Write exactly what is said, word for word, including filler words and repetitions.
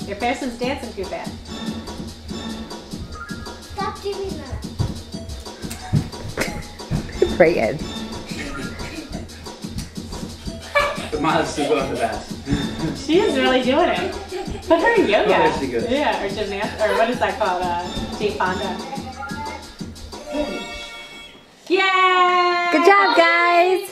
Your person's dancing too fast. Stop doing that. Pretty good. The models still going the best. She is really doing it. Put her in yoga. Oh, there she goes. Yeah, or gymnastics, or what is that called? Uh, Jake Fonda. Yay! Good job, guys.